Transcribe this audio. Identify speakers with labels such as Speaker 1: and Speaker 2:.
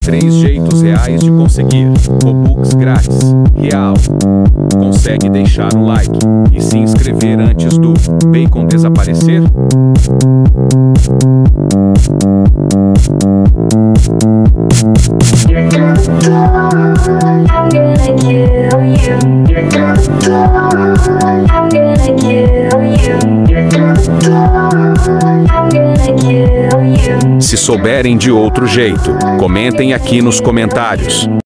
Speaker 1: 3 jeitos reais de conseguir Robux grátis. Real. Consegue deixar o like e se inscrever antes do bacon desaparecer? Se souberem de outro jeito, comentem aqui nos comentários.